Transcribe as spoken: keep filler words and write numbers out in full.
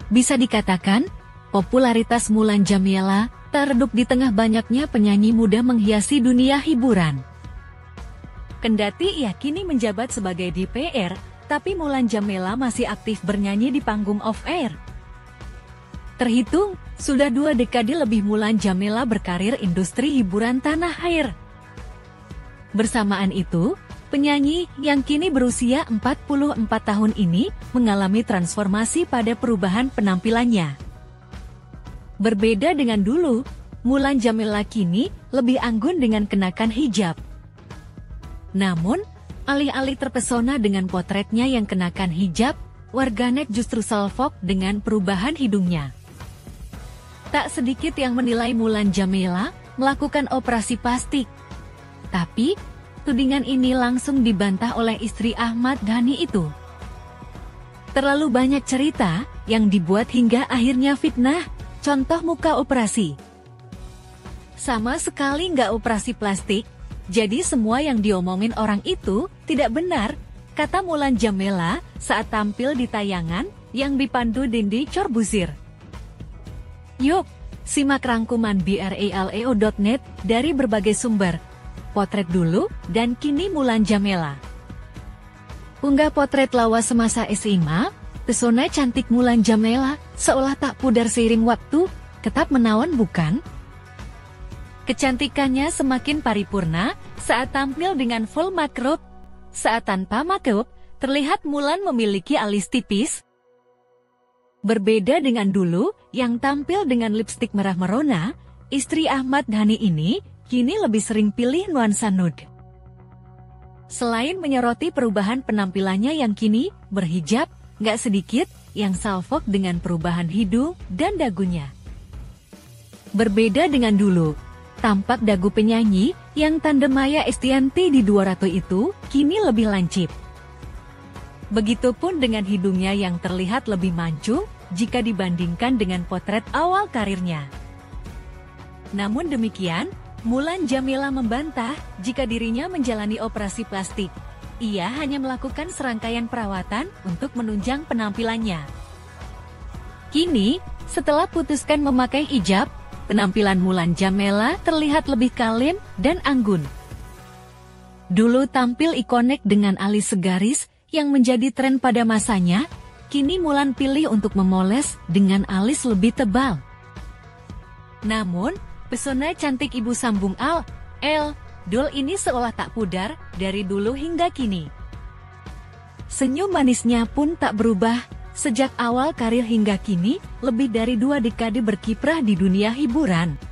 Bisa dikatakan, popularitas Mulan Jameela tak redup di tengah banyaknya penyanyi muda menghiasi dunia hiburan. Kendati ia kini menjabat sebagai D P R, tapi Mulan Jameela masih aktif bernyanyi di panggung off-air. Terhitung, sudah dua dekade lebih Mulan Jameela berkarir industri hiburan tanah air. Bersamaan itu, penyanyi yang kini berusia empat puluh empat tahun ini mengalami transformasi pada perubahan penampilannya. Berbeda dengan dulu, Mulan Jameela kini lebih anggun dengan kenakan hijab. Namun, alih-alih terpesona dengan potretnya yang kenakan hijab, warganet justru salfok dengan perubahan hidungnya. Tak sedikit yang menilai Mulan Jameela melakukan operasi plastik. Tapi, tudingan ini langsung dibantah oleh istri Ahmad Dhani itu. Terlalu banyak cerita yang dibuat hingga akhirnya fitnah, contoh muka operasi. Sama sekali nggak operasi plastik, jadi semua yang diomongin orang itu tidak benar, kata Mulan Jameela saat tampil di tayangan yang dipandu Dendi Corbuzier. Yuk, simak rangkuman braleo dot net dari berbagai sumber. Potret dulu, dan kini Mulan Jameela. Unggah potret lawas semasa S M A, pesona cantik Mulan Jameela seolah tak pudar seiring waktu, tetap menawan bukan? Kecantikannya semakin paripurna saat tampil dengan full makeup. Saat tanpa makeup, terlihat Mulan memiliki alis tipis. Berbeda dengan dulu, yang tampil dengan lipstik merah merona, istri Ahmad Dhani ini kini lebih sering pilih nuansa nude. Selain menyoroti perubahan penampilannya yang kini berhijab, nggak sedikit yang salfok dengan perubahan hidung dan dagunya. Berbeda dengan dulu, tampak dagu penyanyi yang tandem Maya Estianty di dua ratu itu kini lebih lancip. Begitupun dengan hidungnya yang terlihat lebih mancung jika dibandingkan dengan potret awal karirnya. Namun demikian, Mulan Jameela membantah jika dirinya menjalani operasi plastik. Ia hanya melakukan serangkaian perawatan untuk menunjang penampilannya. Kini, setelah putuskan memakai hijab, penampilan Mulan Jameela terlihat lebih kalem dan anggun. Dulu tampil ikonik dengan alis segaris yang menjadi tren pada masanya, kini Mulan pilih untuk memoles dengan alis lebih tebal. Namun, pesona cantik ibu sambung Al, El, Dol ini seolah tak pudar dari dulu hingga kini. Senyum manisnya pun tak berubah, sejak awal karir hingga kini, lebih dari dua dekade berkiprah di dunia hiburan.